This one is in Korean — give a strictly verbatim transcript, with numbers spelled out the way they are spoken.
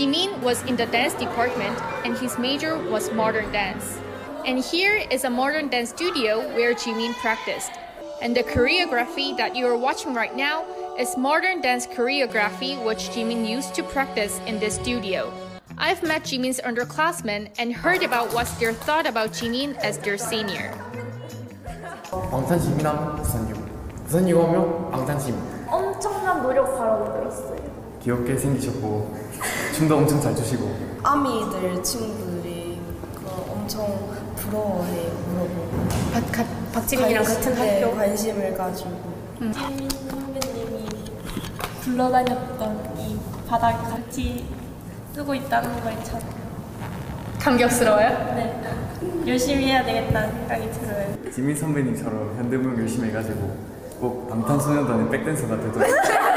Jimin was in the dance department and his major was modern dance. And here is a modern dance studio where Jimin practiced. And the choreography that you are watching right now is modern dance choreography which Jimin used to practice in this studio. I've met Jimin's underclassmen and heard about what's their thought about Jimin as their senior. 방탄지민하면 부산이고 부산이고 하면 방탄지민. 엄청난 노력하라고 들었어요. 귀엽게 생기셨고 춤도 엄청 잘 추시고 아미들 친구들이 그거 엄청 부러워해 물어보고 박, 박지민이랑 같은 네, 학교 관심을 가지고 지민 선배님이 굴러다녔던 이 바닥 같이 쓰고 있다는 거에 참 감격스러워요? 네, 열심히 해야 되겠다는 생각이 들어요. 지민 선배님처럼 현대무용 열심히 해가지고 꼭 방탄소년단의 백댄서가 되도록